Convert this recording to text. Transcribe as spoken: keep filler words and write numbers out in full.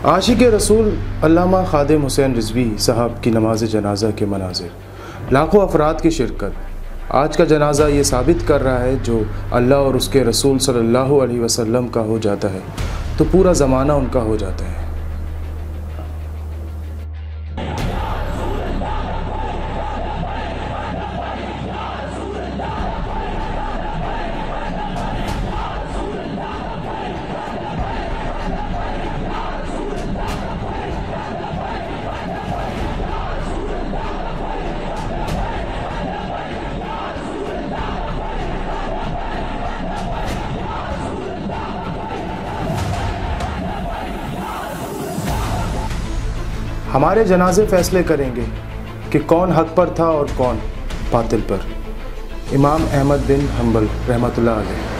आशिक रसूल अल्लामा खादिम हुसैन रिजवी साहब की नमाज जनाजा के मनाजिर, लाखों अफराद की शिरकत। आज का जनाजा ये साबित कर रहा है जो अल्लाह और उसके रसूल सल्लल्लाहु अलैहि वसल्लम का हो जाता है तो पूरा ज़माना उनका हो जाता है। हमारे जनाजे फ़ैसले करेंगे कि कौन हक़ पर था और कौन बातिल पर। इमाम अहमद बिन हम्बल रहमतुल्लाह अलैह।